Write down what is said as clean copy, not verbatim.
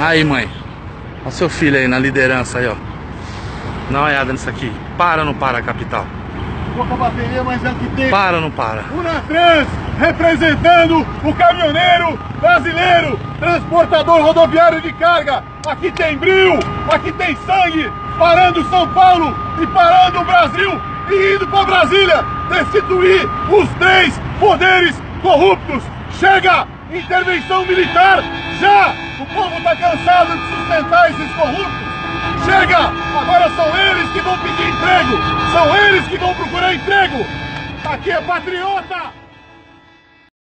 Aí, mãe. Olha o seu filho aí na liderança aí, ó. Dá uma olhada nisso aqui. Para ou não para, capital? Pouca bateria, mas é o que tem. Para ou não para? Unatrans, representando o caminhoneiro brasileiro, transportador rodoviário de carga. Aqui tem brio, aqui tem sangue, parando São Paulo e parando o Brasil e indo para Brasília destituir os 3 poderes corruptos. Chega! Intervenção militar, já! O povo está cansado de sustentar esses corruptos. Chega! Agora são eles que vão pedir emprego, são eles que vão procurar emprego. Aqui é patriota!